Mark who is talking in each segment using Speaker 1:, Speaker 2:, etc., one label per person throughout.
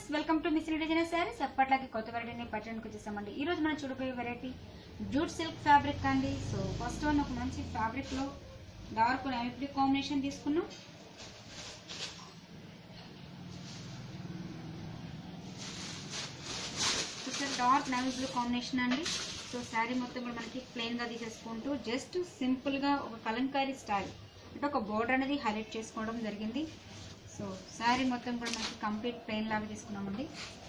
Speaker 1: Welcome to miss designer sarees. అప్పట్లాగే కొత్త వెరైటీని పట్టడానికి వచ్చేసామండి. ఈ రోజు మనం చూడబోయే వెరైటీ జూట్ సిల్క్ ఫ్యాబ్రిక్ అండి. సో ఫస్ట్ వన్ ఒక మంచి ఫ్యాబ్రిక్ లో డార్క్ నేవీ బ్లూ కాంబినేషన్ తీసుకున్నాం. డార్క్ నేవీ బ్లూ కాంబినేషన్ అండి. సో శారీ మొత్తం కూడా మనకి ప్లెయిన్ గా తీసేసుకుంటూ జస్ట్ సింపుల్ గా ఒక కలంకారీ స్టైల్ అంటే ఒక బోర్డర్ అనేది హైలైట్ చేసుకోవడం జరిగింది. సో శారీ మొత్తం కూడా మనకి కంప్లీట్ ప్లెయిన్ లాగా తీసుకున్నామండి.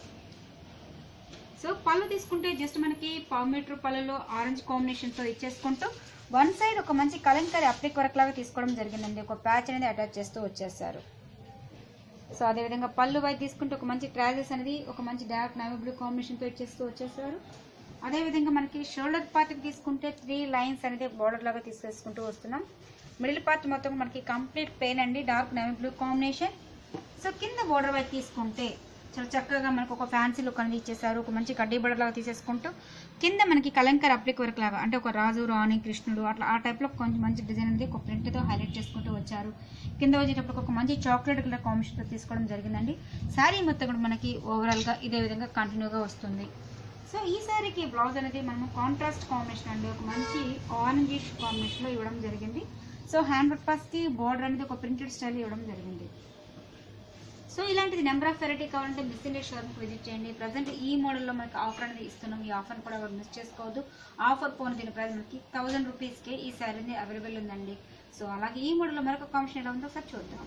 Speaker 1: సో పళ్ళు తీసుకుంటే జస్ట్ మనకి పావు మీటర్ పళ్ళలో ఆరెంజ్ కాంబినేషన్ తో ఇచ్చేసుకుంటూ వన్ సైడ్ ఒక మంచి కలంకారీ అప్లిక్ వర్క్ లాగా తీసుకోవడం జరిగిందండి. ఒక ప్యాచ్ అనేది అటాచ్ చేస్తూ వచ్చేసారు. సో అదేవిధంగా పళ్ళు వైపు తీసుకుంటే ఒక మంచి ట్రాజెస్ అనేది ఒక మంచి డార్క్ నేవీ బ్లూ కాంబినేషన్ తో ఇచ్చేస్తూ వచ్చేసారు. అదేవిధంగా మనకి షోల్డర్ పార్ట్ తీసుకుంటే 3 లైన్స్ అనేది బోర్డర్ లాగా తీసుకేసుకుంటూ వస్తున్నాం. మిడిల్ పార్ట్ మొత్తం మనకి కంప్లీట్ ప్లెయిన్ అండి, dark navy blue combination. So కింద బోర్డర్ వైపు తీసుకుంటే చాలా చక్కగా మనకు ఒక ఫ్యాన్సీ లుక్ అనేది ఇచ్చేసారు. ఒక మంచి కడ్డీ బోర్డర్ లాగా తీసేసుకుంటూ కింద మనకి కలంకారీ అప్లిక్ వర్క్ లాగా అంటే ఒక రాజు రాణి కృష్ణుడు అట్లా ఆ టైప్ లో కొంచెం మంచి డిజైన్ అనేది ఒక ప్రింట్ తో హైలైట్ చేసుకుంటూ వచ్చారు. కింద వచ్చేటప్పుడు ఒక మంచి చాక్లెట్ కలర్ కాంబినేషన్ తో తీసుకోవడం జరిగిందండి. శారీ మొత్తం కూడా మనకి ఓవరాల్ గా ఇదే విధంగా కంటిన్యూగా వస్తుంది. సో ఈ శారీకి బ్లౌజ్ అనేది మనము కాంట్రాస్ట్ కాంబినేషన్ అండి, ఒక మంచి ఆరెంజిష్ కాంబినేషన్ లో ఇవ్వడం జరిగింది. సో హ్యాండ్ పర్పస్ కి బోర్డర్ అనేది ఒక ప్రింటెడ్ స్టైల్ ఇవ్వడం జరిగింది. సో ఇలాంటిది నెంబర్ ఆఫ్ వెరైటీ కావాలంటే మిస్ ఇండియా షోరూమ్ కి విజిట్ చేయండి. ప్రజెంట్ ఈ మోడల్లో మనకి ఆఫర్ అనేది ఇస్తున్నాం. ఈ ఆఫర్ కూడా ఎవరు మిస్ చేసుకోవద్దు. ఆఫర్ పోను దీని ప్రైస్ మనకి 1000 రూపీస్కే ఈ శారీ అవైలబుల్ ఉందండి. సో అలాగే ఈ మోడల్లో మరొక కాంబినేషన్ ఎలా ఉందో ఒకసారి చూద్దాం.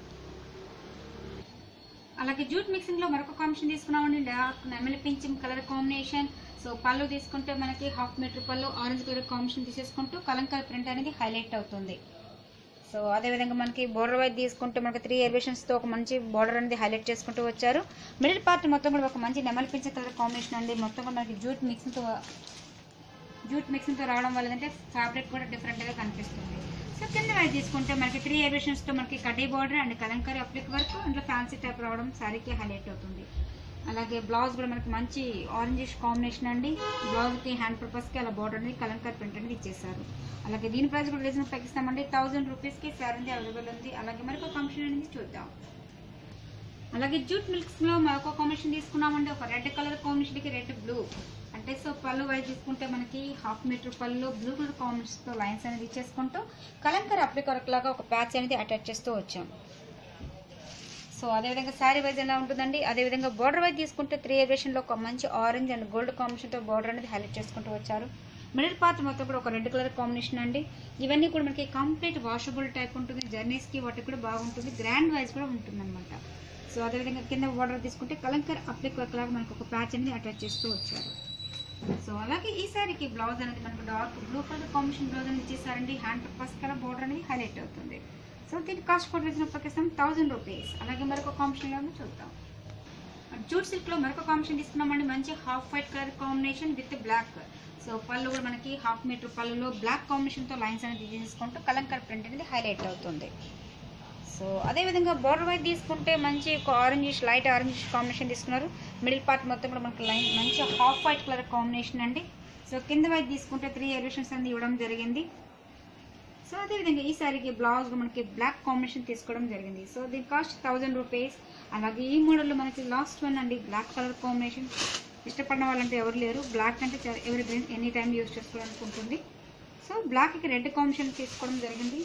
Speaker 1: అలాగే జూట్ మిక్సింగ్ లో మరొక కాంబినేషన్ తీసుకున్నామండి, డార్క్ నెమలి పింఛం కలర్ కాంబినేషన్. సో పళ్ళు తీసుకుంటే మనకి half meter pallu orange colour combination తీసేసుకుంటూ కలంకారీ ప్రింట్ అనేది హైలైట్ అవుతుంది. సో అదేవిధంగా మనకి బోర్డర్ వైపు తీసుకుంటే మనకి 3 ఎలివేషన్స్ తో ఒక మంచి బోర్డర్ అనేది హైలైట్ చేసుకుంటూ వచ్చారు. మిడిల్ పార్ట్ మొత్తం కూడా ఒక మంచి నెమలి పింఛం కలర్ కాంబినేషన్ అండి. మొత్తం కూడా మనకి జూట్ మిక్సింగ్ తో రావడం వల్ల అంటే ఫ్యాబ్రిక్ కూడా డిఫరెంట్ గా కనిపిస్తుంది. సో కింద వైపు తీసుకుంటే మనకి 3 ఎలివేషన్స్ తో మనకి కడ్డీ border and kalamkari applique work అందులో ఫ్యాన్సీ టైప్ రావడం శారీకి హైలైట్ అవుతుంది. అలాగే బ్లౌజ్ కూడా మనకి మంచి ఆరెంజిష్ కాంబినేషన్ అండి. బ్లౌజ్ కి హ్యాండ్ పర్పస్ కి అలా బోర్డర్ అనేది కలంకారీ ప్రింట్ అనేది ఇచ్చేసారు. అలాగే దీని ప్రైస్ కూడా రీజనబుల్ తగ్గిస్తామండి. 1000 రూపీస్కి శారీ అనేది అవైలబుల్ ఉంది. అలాగే మరొక కాంబినేషన్ అనేది చూద్దాం. అలాగే జూట్ మిల్క్స్ లో మరొక కాంబినేషన్ తీసుకున్నామండి. ఒక రెడ్ కలర్ కాంబినేషన్ కి రెడ్ బ్లూ అంటే సో పళ్ళు వైపు తీసుకుంటే మనకి half meter pallu blue colour combination తో లైన్స్ అనేది ఇచ్చేసుకుంటూ కలంకారీ అప్లిక్ వర్క్ లాగా ఒక ప్యాచ్ అనేది అటాచ్ చేస్తూ వచ్చాం. సో అదేవిధంగా శారీ వైజ్ ఎలా ఉంటుందండి. అదేవిధంగా బోర్డర్ వైజ్ తీసుకుంటే 3 ఎలివేషన్ లో ఒక మంచి ఆరెంజ్ అండ్ గోల్డ్ కాంబినేషన్ తో బోర్డర్ అనేది హైలైట్ చేసుకుంటూ వచ్చారు. మిడిల్ పార్ట్ మొత్తం కూడా ఒక రెడ్ కలర్ కాంబినేషన్ అండి. ఇవన్నీ కూడా మనకి కంప్లీట్ వాషబుల్ టైప్ ఉంటుంది. జర్నీస్ కి వాటికి కూడా బాగుంటుంది. గ్రాండ్ వైజ్ కూడా ఉంటుంది అనమాట. సో అదేవిధంగా కింద బోర్డర్ తీసుకుంటే కలంకారీ అప్లిక్ వర్క్ లాగా మనకు ఒక ప్యాచ్ అనేది అటాచ్ చేస్తూ వచ్చారు. సో అలాగే ఈ శారీకి బ్లౌజ్ అనేది మనకు dark blue colour combination blouse అనేది ఇచ్చేసారండి. హ్యాండ్ పర్పస్ కలర్ బోర్డర్ అనేది హైలైట్ అవుతుంది. సో దీని కాస్ట్ కూడా రీజనబుల్ 1000 రూపీస్. అలాగే మరొక కాంబినేషన్ చూద్దాం. జూట్ సిల్క్ లో మరొక కాంబినేషన్ తీసుకున్నామండి. మంచి half white colour combination with black. So pallu కూడా మనకి హాఫ్ మీటర్ పళ్ళులో బ్లాక్ కాంబినేషన్ తో లైన్స్ అనేది తీసుకుంటూ కలంకారీ ప్రింట్ అనేది హైలైట్ అవుతుంది. సో అదేవిధంగా బోర్డర్ వైపు తీసుకుంటే మంచి ఆరెంజిష్ లైట్ ఆరెంజిష్ కాంబినేషన్ తీసుకున్నారు. మిడిల్ పార్ట్ మొత్తం కూడా మనకి లైన్ మంచి హాఫ్ వైట్ కలర్ కాంబినేషన్ అండి. సో కింద వైపు తీసుకుంటే 3 ఎలివేషన్స్ అనేది ఇవ్వడం జరిగింది. సో అదేవిధంగా ఈ శారీకి బ్లౌజ్ మనకి బ్లాక్ కాంబినేషన్ తీసుకోవడం జరిగింది. సో దీని కాస్ట్ 1000 రూపీస్. అలాగే ఈ మోడల్లో మనకి లాస్ట్ వన్ అండి, బ్లాక్ కలర్ కాంబినేషన్. ఇష్టపడిన వాళ్ళంటే ఎవరు లేరు. బ్లాక్ అంటే ఎవరి బ్రెయిన్ ఎనీ టైం యూజ్ చేసుకోవడానికి ఉంటుంది. సో బ్లాక్ కి రెడ్ కాంబినేషన్ తీసుకోవడం జరిగింది.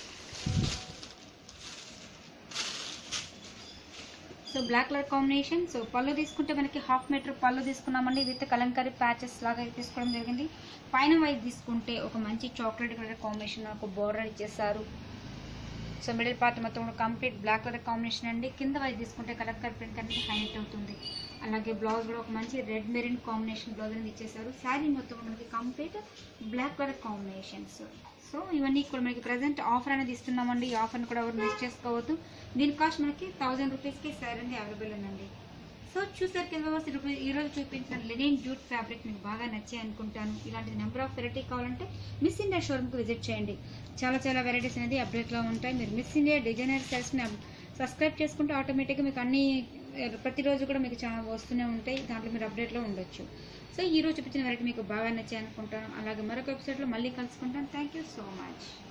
Speaker 1: So black colour combination. So pallu తీసుకుంటే మనకి హాఫ్ మీటర్ పళ్ళు తీసుకున్నామండి విత్ కలంకారీ ప్యాచెస్ లాగా తీసుకోవడం జరిగింది. పైన వైపు తీసుకుంటే ఒక మంచి చాక్లెట్ కలర్ కాంబినేషన్ ఒక బోర్డర్ ఇచ్చేసారు. సో మిడిల్ పార్ట్ మొత్తం కూడా కంప్లీట్ బ్లాక్ కలర్ కాంబినేషన్ అండి. కింద వైపు తీసుకుంటే కలంకారీ ప్రింట్ అనేది హైలైట్ అవుతుంది. అలాగే బ్లౌజ్ కూడా ఒక మంచి రెడ్ మెరిన్ కాంబినేషన్ బ్లౌజ్ అనేది ఇచ్చేసారు. శారీ మొత్తం మనకి complete black colour combinations. So ఇవన్నీ కూడా మనకి ప్రజెంట్ ఆఫర్ అనేది ఇస్తున్నామండి. ఈ ఆఫర్ని కూడా ఎవరు మిస్ చేసుకోవద్దు. దీని కాస్ట్ మనకి 1000 రూపీస్కి శారీ అనేది అవైలబుల్ ఉందండి. సో చూసారు కదా, ఈ రోజు చూపించిన లెనిన్ జూట్ ఫ్యాబ్రిక్ మీకు బాగా నచ్చాయి అనుకుంటాను. ఇలాంటి నెంబర్ ఆఫ్ వెరైటీ కావాలంటే మిస్ ఇండియా షోరూమ్కి విజిట్ చేయండి. చాలా వెరైటీస్ అనేది అప్డేట్లో ఉంటాయి. మీరు మిస్ ఇండియా డిజైనర్ సెల్స్ని సబ్స్క్రైబ్ చేసుకుంటే ఆటోమేటిక్గా మీకు అన్ని ప్రతిరోజు కూడా మీకు చాలా వస్తూనే ఉంటాయి. దాంట్లో మీరు అప్డేట్లో ఉండొచ్చు. సో ఈ రోజు చూపించిన వెరైటీ మీకు బాగా నచ్చాయి అనుకుంటాను. అలాగే మరొక ఎపిసోడ్లో మళ్ళీ కలుసుకుంటాను. Thank you so much.